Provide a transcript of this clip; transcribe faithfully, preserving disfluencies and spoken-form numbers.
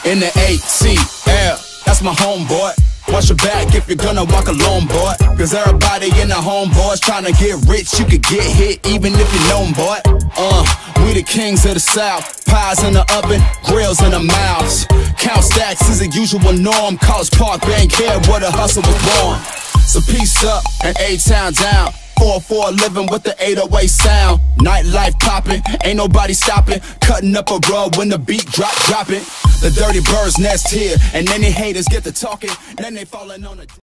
in the A T L, that's my homeboy. Watch your back if you're gonna walk alone, boy. Cause everybody in the homeboys tryna get rich. You could get hit even if you know 'em, boy. Uh, we the kings of the South. Pies in the oven, grills in the mouths. Count stacks is a usual norm. College Park, Bank Head, where the hustle was born. So peace up and A-Town down. four four living with the eight oh eight sound. Nightlife popping, ain't nobody stopping. Cutting up a rug when the beat drop, dropping. The dirty birds nest here, and then the haters get to talking, then they falling on the